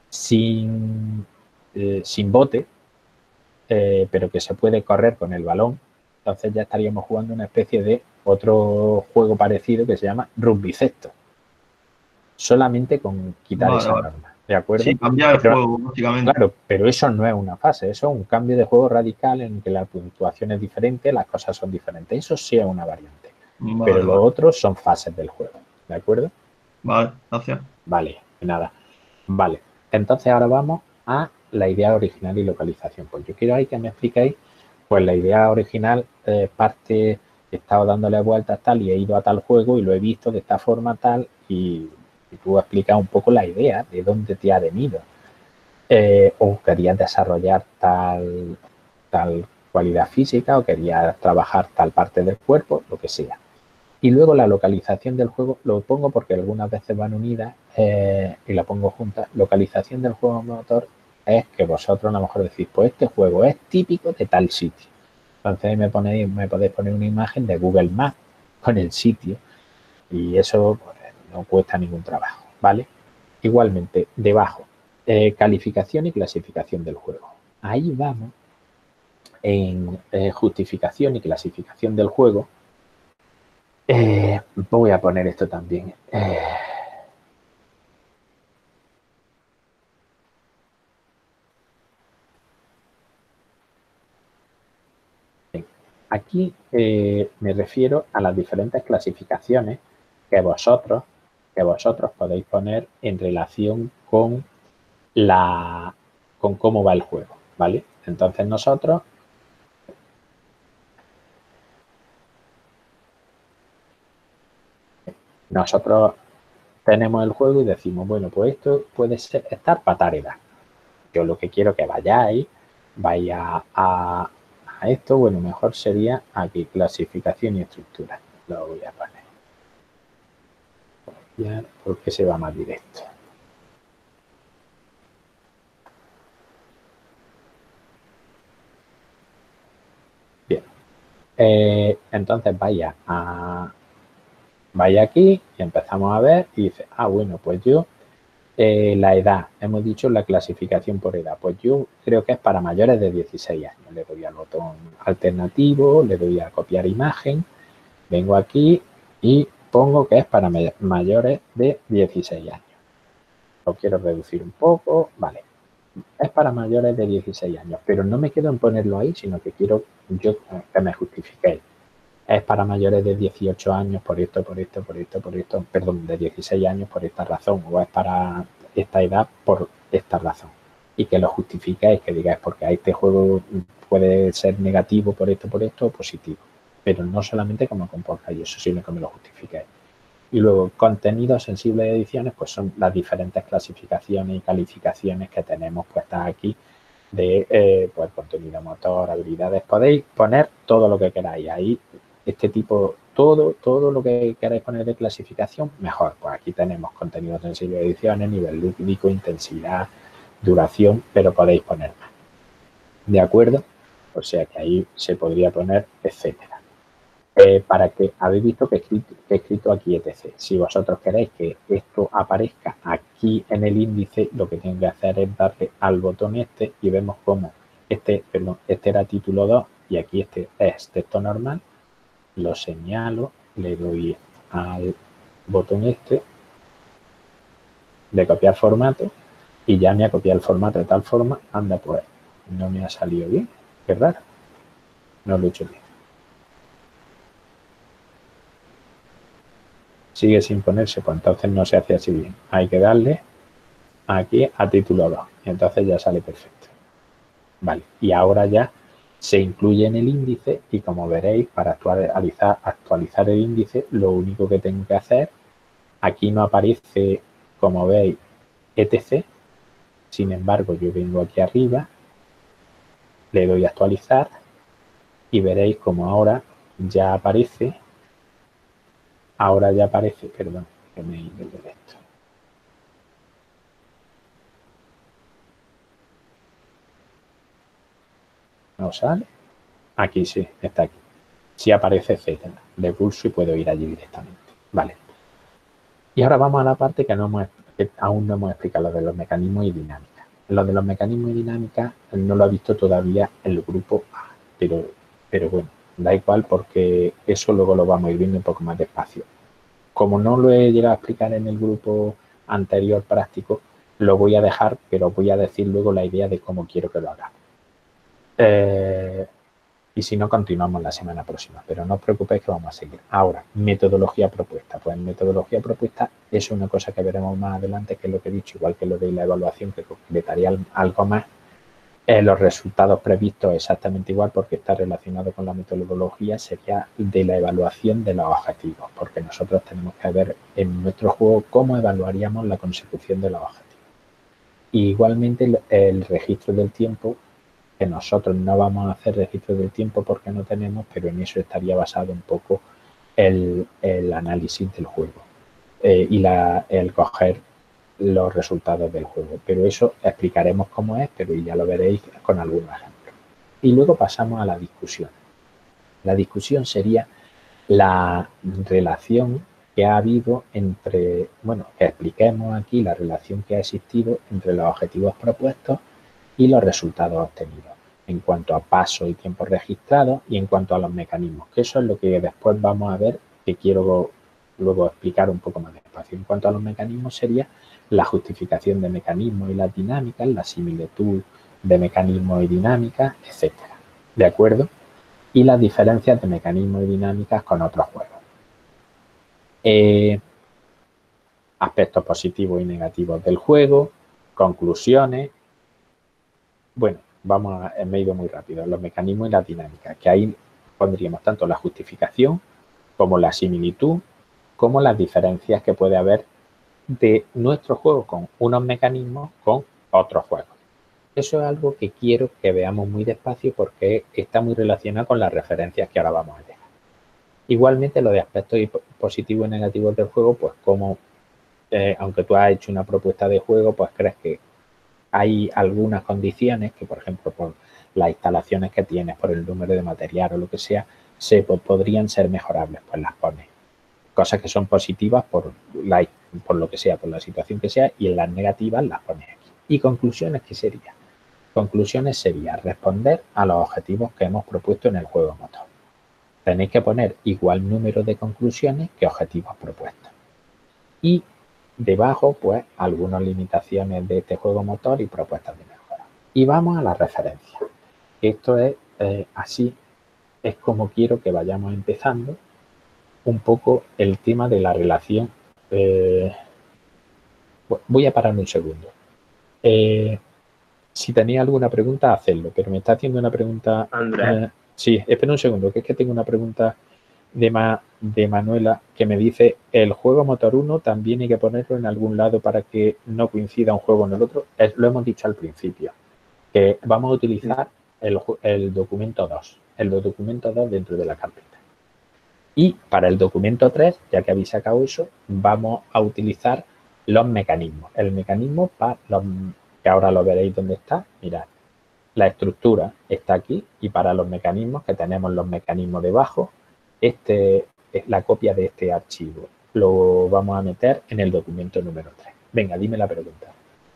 sin, eh, sin bote, eh, pero que se puede correr con el balón, entonces ya estaríamos jugando una especie de otro juego parecido que se llama rugbycesto. Solamente con quitar Vale, esa vale. norma, ¿de acuerdo? Sí, cambiar el pero, juego, básicamente. Claro, pero eso no es una fase, eso es un cambio de juego radical en que la puntuación es diferente, las cosas son diferentes. Eso sí es una variante. Vale, pero vale. los otros son fases del juego, ¿de acuerdo? Vale, gracias. Vale, nada. Vale, entonces ahora vamos a la idea original y localización. Pues yo quiero ahí que me expliquéis, pues la idea original eh, parte, he estado dándole vueltas tal y he ido a tal juego y lo he visto de esta forma tal y, y tú explicas un poco la idea de dónde te ha venido. Eh, o querías desarrollar tal, tal cualidad física o querías trabajar tal parte del cuerpo, lo que sea. Y luego la localización del juego, lo pongo porque algunas veces van unidas eh, y la pongo juntas. Localización del juego motor es que vosotros a lo mejor decís, pues este juego es típico de tal sitio. Entonces me, ponéis, me podéis poner una imagen de Google Maps con el sitio y eso pues, no cuesta ningún trabajo, ¿vale? Igualmente, debajo, eh, calificación y clasificación del juego. Ahí vamos en eh, justificación y clasificación del juego. Eh, voy a poner esto también. Eh, aquí eh, me refiero a las diferentes clasificaciones que vosotros, que vosotros podéis poner en relación con la con cómo va el juego, ¿vale? Entonces nosotros nosotros tenemos el juego y decimos, bueno, pues esto puede ser estar patareda. Yo lo que quiero que vayáis, vaya a, a esto, bueno, mejor sería aquí, clasificación y estructura. Lo voy a poner. Ya, porque se va más directo. Bien. Eh, entonces vaya a vaya aquí y empezamos a ver y dice, ah, bueno, pues yo Eh, la edad, hemos dicho la clasificación por edad, pues yo creo que es para mayores de dieciséis años. Le doy al botón alternativo, le doy a copiar imagen, vengo aquí y pongo que es para mayores de dieciséis años. Lo quiero reducir un poco, vale. Es para mayores de dieciséis años, pero no me quedo en ponerlo ahí, sino que quiero yo que me justifiquéis. Es para mayores de dieciocho años por esto, por esto, por esto, por esto, perdón, de dieciséis años por esta razón, o es para esta edad por esta razón. Y que lo justifiquéis, que digáis, porque a este juego puede ser negativo por esto, por esto, o positivo. Pero no solamente como comportáis eso, sino que me lo justifiquéis. Y luego, contenidos sensibles de ediciones, pues son las diferentes clasificaciones y calificaciones que tenemos puestas aquí de eh, pues, contenido motor, habilidades. Podéis poner todo lo que queráis. Ahí este tipo todo, todo lo que queráis poner de clasificación, mejor. Pues aquí tenemos contenido sensible de ediciones, nivel lúdico, intensidad, duración, pero podéis poner más. ¿De acuerdo? O sea que ahí se podría poner etcétera. Eh, para que habéis visto que he, escrito, que he escrito aquí etcétera. Si vosotros queréis que esto aparezca aquí en el índice, lo que tengo que hacer es darle al botón este y vemos cómo este, perdón, este era título dos y aquí este es texto normal. Lo señalo, le doy al botón este de copiar formato y ya me ha copiado el formato de tal forma, anda pues, no me ha salido bien, qué raro, no lo he hecho bien. Sigue sin ponerse, pues entonces no se hace así bien. Hay que darle aquí a título dos y entonces ya sale perfecto. Vale, y ahora ya se incluye en el índice y como veréis, para actualizar, actualizar el índice, lo único que tengo que hacer, aquí no aparece, como veis, etcétera. Sin embargo, yo vengo aquí arriba, le doy a actualizar y veréis como ahora ya aparece, ahora ya aparece, perdón, que me he ido de esto. ¿No sale? Aquí sí, está aquí. Sí aparece etcétera. Le pulso y puedo ir allí directamente. Vale. Y ahora vamos a la parte que, no hemos, que aún no hemos explicado, lo de los mecanismos y dinámicas. Lo de los mecanismos y dinámicas no lo ha visto todavía el grupo A, pero, pero bueno, da igual porque eso luego lo vamos a ir viendo un poco más despacio. Como no lo he llegado a explicar en el grupo anterior práctico, lo voy a dejar, pero voy a decir luego la idea de cómo quiero que lo haga. Eh, y si no, continuamos la semana próxima, pero no os preocupéis que vamos a seguir. Ahora, metodología propuesta. Pues metodología propuesta es una cosa que veremos más adelante, que es lo que he dicho, igual que lo de la evaluación, que completaría algo más. Eh, los resultados previstos exactamente igual, porque está relacionado con la metodología, sería de la evaluación de los objetivos, porque nosotros tenemos que ver en nuestro juego cómo evaluaríamos la consecución de los objetivos. Y igualmente el, el registro del tiempo, que nosotros no vamos a hacer registro del tiempo porque no tenemos, pero en eso estaría basado un poco el, el análisis del juego eh, y la, el coger los resultados del juego. Pero eso explicaremos cómo es, pero ya lo veréis con algunos ejemplos. Y luego pasamos a la discusión. La discusión sería la relación que ha habido entre, bueno, que expliquemos aquí la relación que ha existido entre los objetivos propuestos y los resultados obtenidos, en cuanto a paso y tiempo registrado y en cuanto a los mecanismos, que eso es lo que después vamos a ver, que quiero luego explicar un poco más despacio. En cuanto a los mecanismos sería la justificación de mecanismos y las dinámicas, la similitud de mecanismos y dinámicas, etcétera. ¿De acuerdo? Y las diferencias de mecanismos y dinámicas con otros juegos. Eh, aspectos positivos y negativos del juego, conclusiones. Bueno, vamos a, me he ido muy rápido, los mecanismos y las dinámicas, que ahí pondríamos tanto la justificación como la similitud, como las diferencias que puede haber de nuestro juego con unos mecanismos con otros juegos. Eso es algo que quiero que veamos muy despacio porque está muy relacionado con las referencias que ahora vamos a llegar. Igualmente, lo de aspectos positivos y negativos del juego, pues como, eh, aunque tú has hecho una propuesta de juego, pues crees que hay algunas condiciones que, por ejemplo, por las instalaciones que tienes, por el número de material o lo que sea, se pues, podrían ser mejorables, pues las pones. Cosas que son positivas por, la, por lo que sea, por la situación que sea, y en las negativas las pones aquí. ¿Y conclusiones qué sería? Conclusiones sería responder a los objetivos que hemos propuesto en el juego motor. Tenéis que poner igual número de conclusiones que objetivos propuestos. Y debajo, pues, algunas limitaciones de este juego motor y propuestas de mejora. Y vamos a la referencia. Esto es eh, así, es como quiero que vayamos empezando un poco el tema de la relación. Eh, voy a parar un segundo. Eh, si tenéis alguna pregunta, hacedlo, pero me está haciendo una pregunta. Andrés. Eh, sí, espera un segundo, que es que tengo una pregunta de, Ma, de Manuela que me dice: el juego motor uno también hay que ponerlo en algún lado para que no coincida un juego en el otro. Es, lo hemos dicho al principio, que vamos a utilizar el, el documento dos, el documento dos dentro de la carpeta. Y para el documento tres, ya que habéis sacado eso, vamos a utilizar los mecanismos. El mecanismo para los, que ahora lo veréis dónde está. Mirad, la estructura está aquí y para los mecanismos, que tenemos los mecanismos debajo, este es la copia de este archivo. Lo vamos a meter en el documento número tres. Venga, dime la pregunta.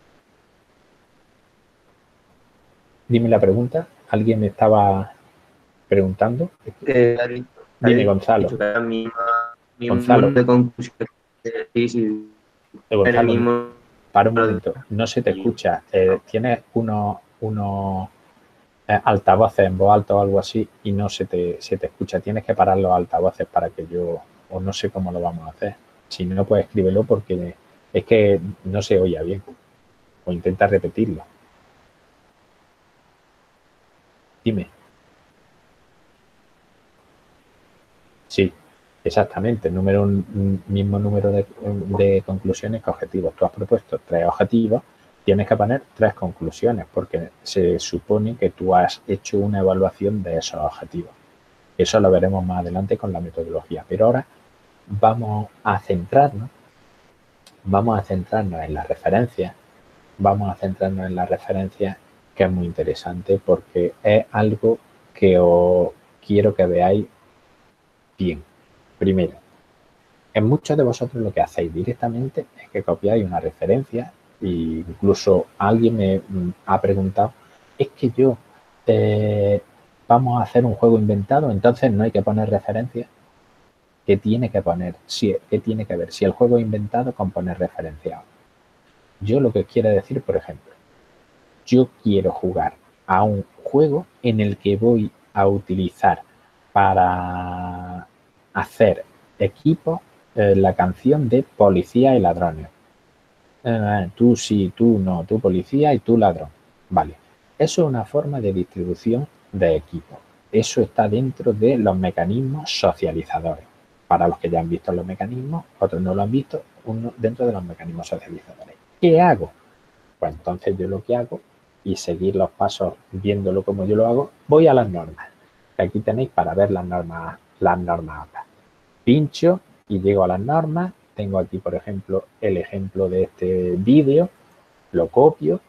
Dime la pregunta. ¿Alguien me estaba preguntando? Que ha dicho- ha Dime, dicho Gonzalo. que era misma, mismo Gonzalo. número de conclusiones. Sí, sí. Eh, Era el Gonzalo, mismo para un número de- momento. No se te escucha. Eh, tienes unos, unos eh, altavoces en voz alta o algo así y no se te, se te escucha. Tienes que parar los altavoces para que yo... O no sé cómo lo vamos a hacer. Si no, pues escríbelo porque es que no se oye bien. O intenta repetirlo. Dime. Sí, exactamente. El número, un mismo número de, de conclusiones que objetivos. Tú has propuesto tres objetivos, tienes que poner tres conclusiones porque se supone que tú has hecho una evaluación de esos objetivos. Eso lo veremos más adelante con la metodología. Pero ahora vamos a centrarnos, vamos a centrarnos en las referencias, vamos a centrarnos en las referencias, que es muy interesante porque es algo que os quiero que veáis bien. Primero, en muchos de vosotros lo que hacéis directamente es que copiáis una referencia e incluso alguien me ha preguntado, es que yo eh, vamos a hacer un juego inventado, entonces no hay que poner referencias. ¿Qué tiene que poner? Si, ¿Qué tiene que ver? Si el juego es inventado con poner referencias. Yo lo que quiero decir, por ejemplo, yo quiero jugar a un juego en el que voy a utilizar para hacer equipos eh, la canción de policía y ladrones. Eh, tú sí, tú no, tú policía y tú ladrón. Vale. Eso es una forma de distribución de equipos. Eso está dentro de los mecanismos socializadores. Para los que ya han visto los mecanismos, otros no lo han visto, uno dentro de los mecanismos socializadores. ¿Qué hago? Pues entonces yo lo que hago, y seguir los pasos viéndolo como yo lo hago, voy a las normas. Aquí tenéis para ver las normas, las normas. Pincho y llego a las normas. Tengo aquí, por ejemplo, el ejemplo de este vídeo. Lo copio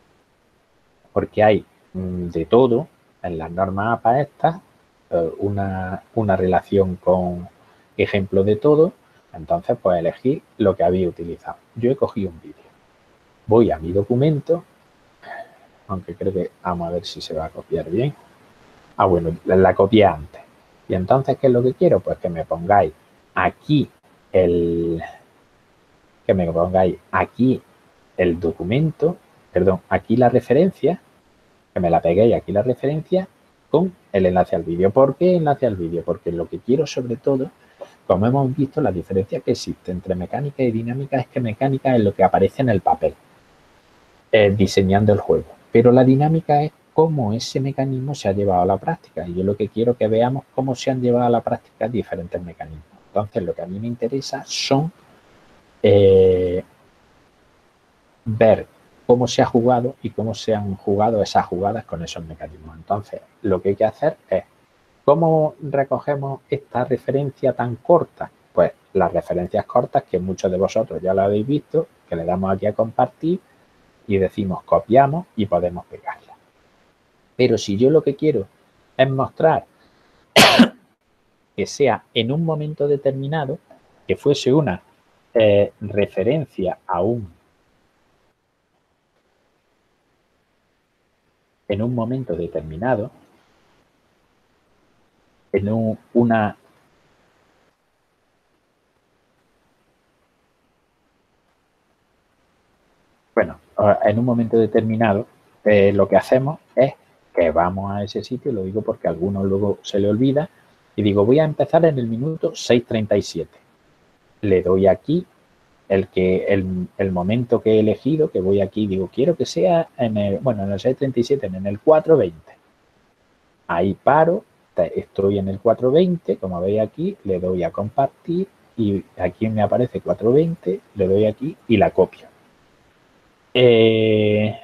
porque hay mmm, de todo en las normas A P A estas, eh, una, una relación con ejemplo de todo. Entonces, pues elegir lo que había utilizado. Yo he cogido un vídeo. Voy a mi documento, aunque creo que vamos a ver si se va a copiar bien. Ah, bueno, la, la copié antes. Y entonces, ¿qué es lo que quiero? Pues que me pongáis aquí el que me pongáis aquí el documento, perdón, aquí la referencia, que me la peguéis aquí la referencia con el enlace al vídeo. ¿Por qué enlace al vídeo? Porque lo que quiero sobre todo, como hemos visto, la diferencia que existe entre mecánica y dinámica es que mecánica es lo que aparece en el papel, eh, diseñando el juego. Pero la dinámica es cómo ese mecanismo se ha llevado a la práctica. Y yo lo que quiero que veamos cómo se han llevado a la práctica diferentes mecanismos. Entonces, lo que a mí me interesa son eh, ver cómo se ha jugado y cómo se han jugado esas jugadas con esos mecanismos. Entonces, lo que hay que hacer es, ¿cómo recogemos esta referencia tan corta? Pues las referencias cortas, que muchos de vosotros ya lo habéis visto, que le damos aquí a compartir y decimos copiamos y podemos pegarla. Pero si yo lo que quiero es mostrar que sea en un momento determinado, que fuese una eh, referencia a un en un momento determinado, en un, una bueno, en un momento determinado, eh, lo que hacemos es que vamos a ese sitio, lo digo porque a algunos luego se le olvida, y digo, voy a empezar en el minuto seis treinta y siete. Le doy aquí el, que, el, el momento que he elegido, que voy aquí, digo, quiero que sea en el, bueno, en el seis treinta y siete, en el cuatro veinte. Ahí paro, estoy en el cuatro veinte, como veis aquí, le doy a compartir, y aquí me aparece cuatro veinte, le doy aquí y la copio. Eh,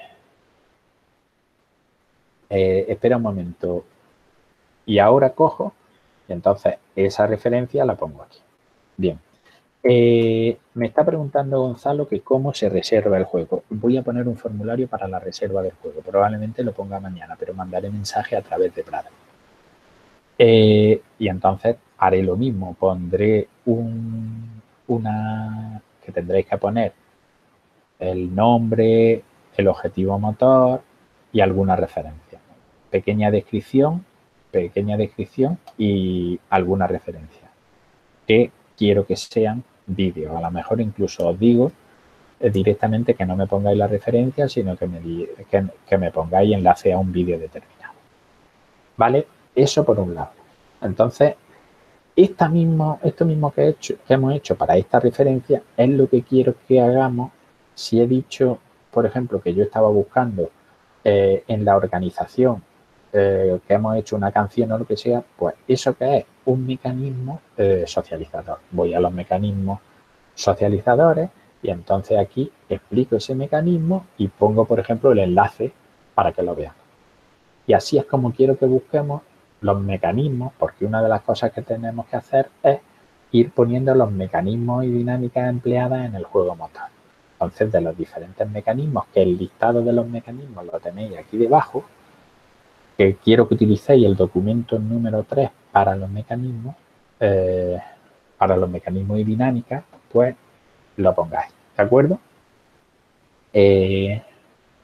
eh, espera un momento. Y ahora cojo, Y entonces esa referencia la pongo aquí. Bien. Eh, me está preguntando Gonzalo que cómo se reserva el juego. Voy a poner un formulario para la reserva del juego. Probablemente lo ponga mañana, pero mandaré mensaje a través de Prada. Eh, y entonces haré lo mismo. Pondré un, una que tendréis que poner el nombre, el objetivo motor y alguna referencia. Pequeña descripción, pequeña descripción y alguna referencia. Que quiero que sean vídeos. A lo mejor incluso os digo eh, directamente que no me pongáis la referencia, sino que me, que, que me pongáis enlace a un vídeo determinado. ¿Vale? Eso por un lado. Entonces, esta mismo, esto mismo que, he hecho, que hemos hecho para esta referencia es lo que quiero que hagamos. Si he dicho, por ejemplo, que yo estaba buscando eh, en la organización eh, que hemos hecho una canción o lo que sea, pues eso que es un mecanismo eh, socializador. Voy a los mecanismos socializadores y entonces aquí explico ese mecanismo y pongo, por ejemplo, el enlace para que lo vean. Y así es como quiero que busquemos los mecanismos, porque una de las cosas que tenemos que hacer es ir poniendo los mecanismos y dinámicas empleadas en el juego motor. Entonces, de los diferentes mecanismos, que el listado de los mecanismos lo tenéis aquí debajo, que quiero que utilicéis el documento número tres para los mecanismos, eh, para los mecanismos y dinámicas, pues lo pongáis, ¿de acuerdo? Eh,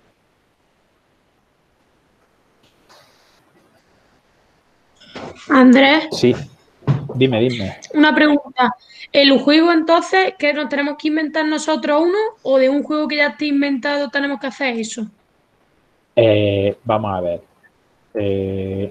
Andrés, sí, dime, dime. una pregunta. ¿El juego entonces que nos tenemos que inventar nosotros uno o de un juego que ya esté inventado tenemos que hacer eso? Eh, vamos a ver. Eh,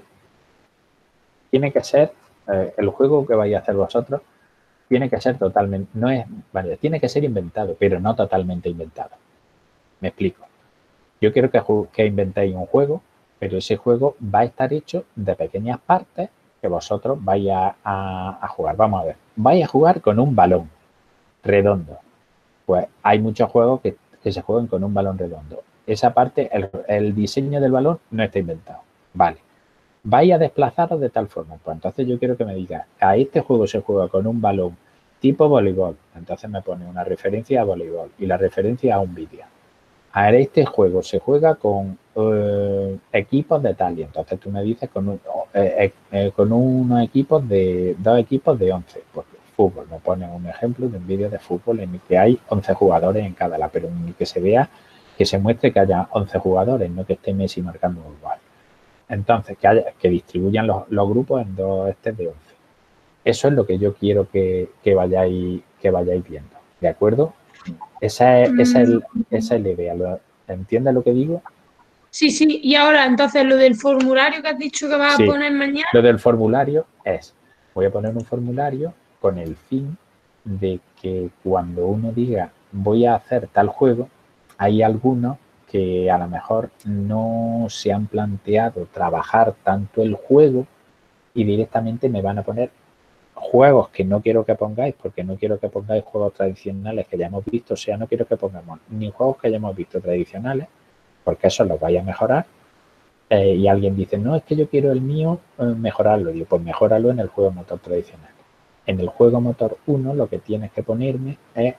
tiene que ser, eh, el juego que vais a hacer vosotros, tiene que ser totalmente, no es, vale, tiene que ser inventado, pero no totalmente inventado. Me explico. Yo quiero que, que inventéis un juego, pero ese juego va a estar hecho de pequeñas partes que vosotros vais a, a, a jugar. Vamos a ver, vais a jugar con un balón redondo. Pues hay muchos juegos que, que se juegan con un balón redondo. Esa parte, el, el diseño del balón no está inventado. Vale. Vais a desplazaros de tal forma. Pues entonces yo quiero que me digas, a este juego se juega con un balón tipo voleibol. Entonces me pone una referencia a voleibol y la referencia a un vídeo. A este juego se juega con eh, equipos de tal y entonces tú me dices con, un, eh, eh, con unos equipos de dos equipos de once. Pues fútbol, me ponen un ejemplo de un vídeo de fútbol en el que hay once jugadores en cada lado, pero en el que se vea, que se muestre que haya once jugadores, no que esté Messi marcando un gol. Entonces, que, haya, que distribuyan los, los grupos en dos estes de once. Eso es lo que yo quiero que, que, vayáis, que vayáis viendo, ¿de acuerdo? Esa es, esa es, esa es la idea. ¿Entiendes lo que digo? Sí, sí. Y ahora, entonces, lo del formulario que has dicho que vas sí, a poner mañana. Lo del formulario es, voy a poner un formulario con el fin de que cuando uno diga voy a hacer tal juego, hay algunos que a lo mejor no se han planteado trabajar tanto el juego y directamente me van a poner juegos que no quiero que pongáis, porque no quiero que pongáis juegos tradicionales que ya hemos visto, o sea, no quiero que pongamos ni juegos que hayamos visto tradicionales, porque eso los vais a mejorar. Eh, y alguien dice, no, es que yo quiero el mío eh, mejorarlo. Digo, pues mejóralo en el juego motor tradicional. En el juego motor uno lo que tienes que ponerme es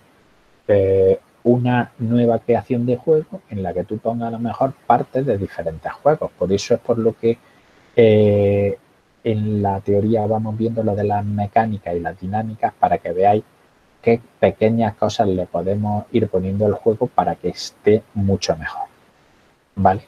eh, una nueva creación de juego en la que tú pongas a lo mejor partes de diferentes juegos. Por eso es por lo que eh, en la teoría vamos viendo lo de las mecánicas y las dinámicas para que veáis qué pequeñas cosas le podemos ir poniendo al juego para que esté mucho mejor. ¿Vale?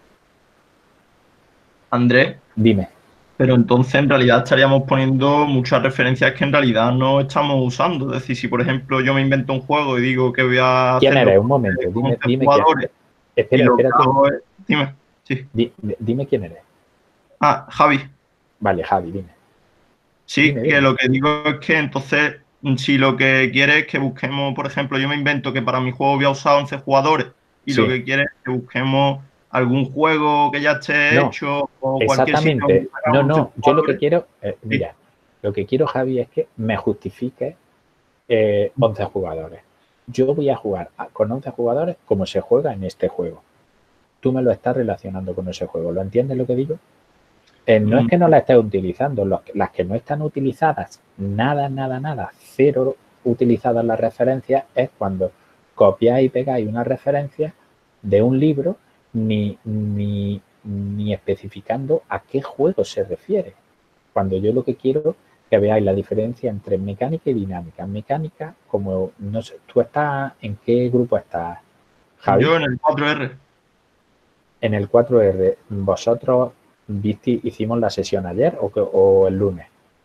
Andrés. Dime. Pero entonces en realidad estaríamos poniendo muchas referencias que en realidad no estamos usando. Es decir, si por ejemplo yo me invento un juego y digo que voy a ¿Quién hacerlo eres? Un momento, dime, dime jugadores, quién. Espera, y lo espera. que hago es... Dime, sí. Di, dime quién eres. Ah, Javi. Vale, Javi, dime. Sí, dime, que dime. lo que digo es que entonces, si lo que quieres es que busquemos, por ejemplo, yo me invento que para mi juego voy a usar once jugadores y sí. Lo que quieres es que busquemos algún juego que ya esté no, hecho o cualquier sitio. Exactamente. No, no, yo lo que quiero, eh, mira, sí. Lo que quiero, Javi, es que me justifique eh, once jugadores. Yo voy a jugar con once jugadores como se juega en este juego. Tú me lo estás relacionando con ese juego. ¿Lo entiendes lo que digo? Eh, no es que no las estés utilizando, los, las que no están utilizadas, nada, nada, nada, cero utilizadas las referencias, es cuando copiáis y pegáis una referencia de un libro ni, ni, ni especificando a qué juego se refiere. Cuando yo lo que quiero que veáis la diferencia entre mecánica y dinámica. Mecánica, como no sé, ¿tú estás en qué grupo estás, Javi? Yo en el cuatro R. En el cuatro R, ¿vosotros viste, hicimos la sesión ayer o, que, o el lunes?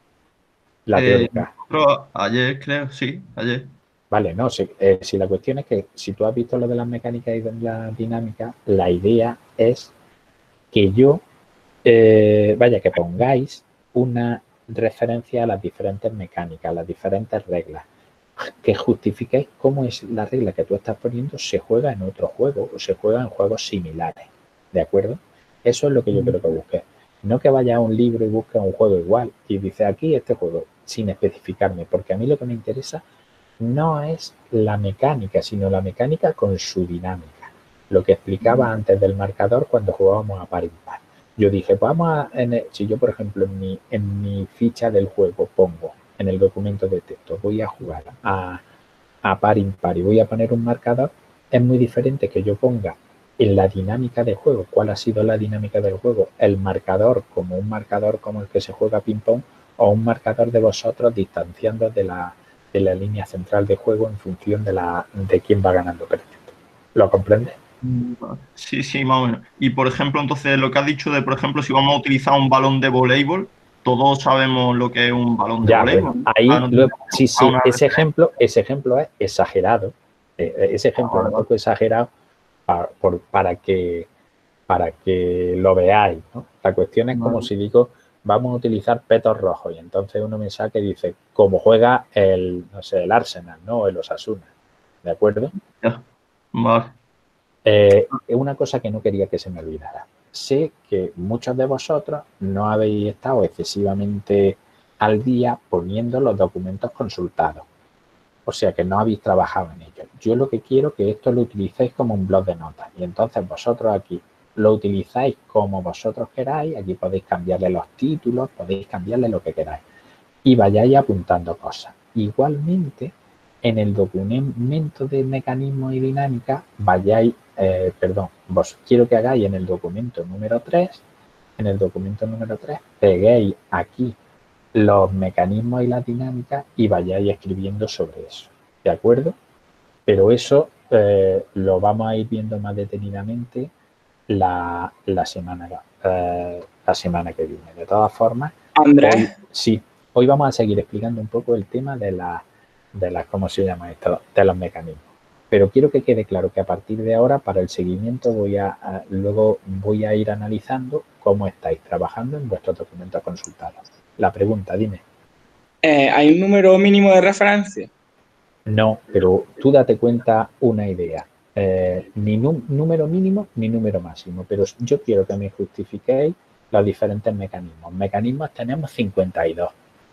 La Eh, teórica. nosotros ayer, creo, sí, ayer. Vale, no, si, eh, si la cuestión es que si tú has visto lo de las mecánicas y de la dinámica, la idea es que yo, eh, vaya, que pongáis una referencia a las diferentes mecánicas, a las diferentes reglas, que justifiquéis cómo es la regla que tú estás poniendo se juega en otro juego o se juega en juegos similares, ¿de acuerdo? Eso es lo que yo creo que busques. No que vaya a un libro y busque un juego igual y dice aquí este juego, sin especificarme, porque a mí lo que me interesa no es la mecánica, sino la mecánica con su dinámica. Lo que explicaba antes del marcador cuando jugábamos a par impar. Yo dije, pues vamos a, en el, si yo por ejemplo en mi, en mi ficha del juego pongo en el documento de texto, voy a jugar a, a par impar y voy a poner un marcador, es muy diferente que yo ponga en la dinámica de juego, cuál ha sido la dinámica del juego, el marcador como un marcador como el que se juega ping-pong o un marcador de vosotros distanciando de la, de la línea central de juego en función de, la, de quién va ganando perdiendo. ¿Lo comprendes? Sí, sí, más o menos. Y por ejemplo, entonces lo que has dicho de, por ejemplo, si vamos a utilizar un balón de voleibol, todos sabemos lo que es un balón de ya, voleibol. Bueno, ahí, ah, no lo, sí, sí, ese ejemplo, ese ejemplo es exagerado. Eh, ese ejemplo es un poco exagerado para, por, para, que, para que lo veáis, ¿no? La cuestión es como si digo, vamos a utilizar petos rojos y entonces uno me saca y dice, como juega el, no sé, el Arsenal, ¿no? O el Osasuna, ¿de acuerdo? Ya. Vale. Eh, es una cosa que no quería que se me olvidara. Sé que muchos de vosotros no habéis estado excesivamente al día poniendo los documentos consultados. O sea que no habéis trabajado en ellos. Yo lo que quiero es que esto lo utilicéis como un blog de notas. Y entonces vosotros aquí lo utilizáis como vosotros queráis. Aquí podéis cambiarle los títulos, podéis cambiarle lo que queráis. Y vayáis apuntando cosas. Igualmente, en el documento de mecanismo y dinámica, vayáis, eh, perdón, vos quiero que hagáis en el documento número tres, en el documento número tres, peguéis aquí los mecanismos y las dinámicas y vayáis escribiendo sobre eso, ¿de acuerdo? Pero eso eh, lo vamos a ir viendo más detenidamente la, la, semana, eh, la semana que viene. De todas formas, Andrés. Hoy, sí, hoy vamos a seguir explicando un poco el tema de las, de las, ¿cómo se llama esto? De los mecanismos. Pero quiero que quede claro que a partir de ahora, para el seguimiento, voy a, a luego voy a ir analizando cómo estáis trabajando en vuestros documentos consultados. La pregunta, dime. Eh, ¿Hay un número mínimo de referencia? No, pero tú date cuenta una idea. Eh, ni número mínimo ni número máximo, pero yo quiero que me justifiquéis los diferentes mecanismos. Mecanismos tenemos cincuenta y dos.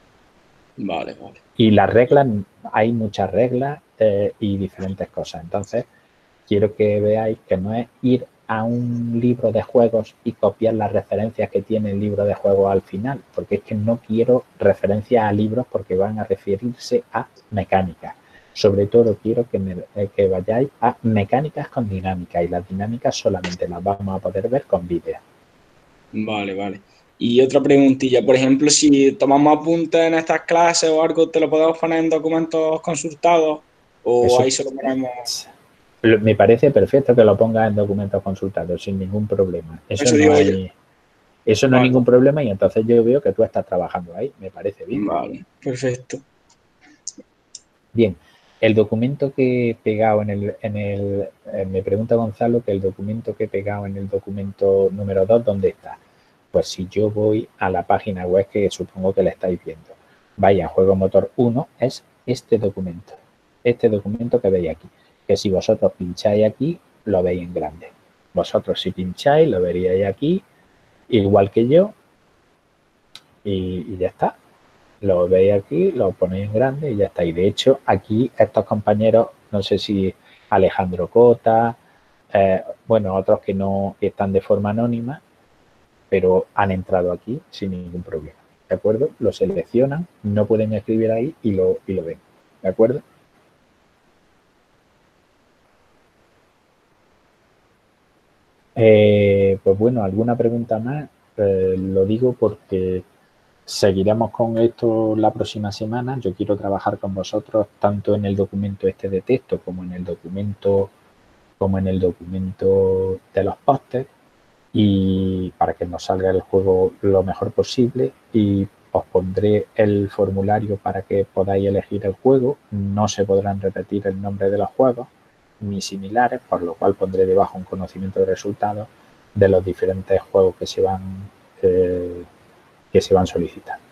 Vale, vale. Y las reglas, hay muchas reglas eh, y diferentes cosas. Entonces, quiero que veáis que no es ir a un libro de juegos y copiar las referencias que tiene el libro de juegos al final, porque es que no quiero referencias a libros porque van a referirse a mecánicas. Sobre todo quiero que, me, eh, que vayáis a mecánicas con dinámica y las dinámicas solamente las vamos a poder ver con vídeo. Vale, vale. Y otra preguntilla, por ejemplo, si tomamos apuntes en estas clases o algo, ¿te lo podemos poner en documentos consultados o Eso, ahí solo ponemos...? Me parece perfecto que lo pongas en documentos consultados sin ningún problema. Eso, Eso no, digo hay, yo. eso no Vale. es ningún problema y entonces yo veo que tú estás trabajando ahí. Me parece bien. Vale, perfecto. Bien, el documento que he pegado en el, en el eh, me pregunta Gonzalo que el documento que he pegado en el documento número dos, ¿dónde está? Pues si yo voy a la página web que supongo que la estáis viendo, vaya, Juego Motor uno, es este documento, este documento que veis aquí, que si vosotros pincháis aquí, lo veis en grande. Vosotros si pincháis, lo veríais aquí, igual que yo, y, y ya está. Lo veis aquí, lo ponéis en grande y ya está. Y de hecho, aquí estos compañeros, no sé si Alejandro Cota, eh, bueno, otros que no que están de forma anónima, pero han entrado aquí sin ningún problema. ¿De acuerdo? Lo seleccionan, no pueden escribir ahí y lo, y lo ven. ¿De acuerdo? Eh, pues bueno, ¿alguna pregunta más? Eh, lo digo porque seguiremos con esto la próxima semana. Yo quiero trabajar con vosotros tanto en el documento este de texto como en el documento como en el documento de los pósters, y para que nos salga el juego lo mejor posible, y os pondré el formulario para que podáis elegir el juego. No se podrán repetir el nombre de los juegos ni similares, por lo cual pondré debajo un conocimiento de resultados de los diferentes juegos que se van eh, que se van solicitando.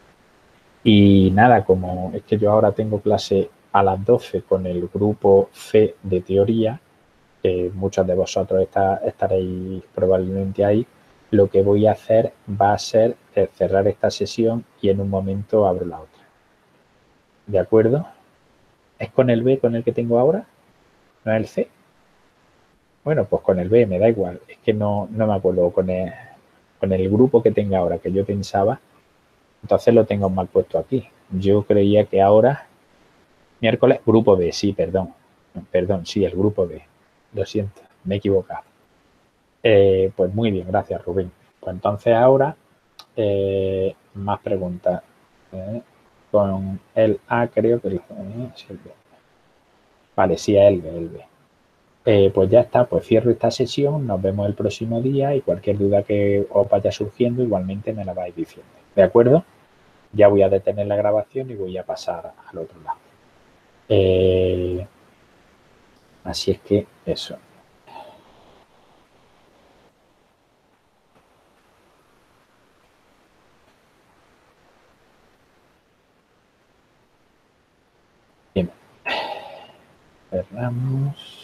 Y nada, como es que yo ahora tengo clase a las doce con el grupo C de teoría, que muchos de vosotros está, estaréis probablemente ahí, lo que voy a hacer va a ser cerrar esta sesión y en un momento abro la otra. ¿De acuerdo? ¿Es con el B con el que tengo ahora? ¿No es el C? Bueno, pues con el B me da igual. Es que no, no me acuerdo con el, con el grupo que tenga ahora, que yo pensaba. Entonces lo tengo mal puesto aquí. Yo creía que ahora... Miércoles, grupo B, sí, perdón. Perdón, sí, el grupo B. Lo siento, me he equivocado. Eh, pues muy bien, gracias, Rubén. Pues entonces ahora, eh, más preguntas. Eh, con el A creo que... Eh, sí, el B. Vale, sí, es el B, el B. Eh, pues ya está, pues cierro esta sesión, nos vemos el próximo día y cualquier duda que os vaya surgiendo igualmente me la vais diciendo. ¿De acuerdo? Ya voy a detener la grabación y voy a pasar al otro lado. Eh, así es que eso. Bien. Cerramos.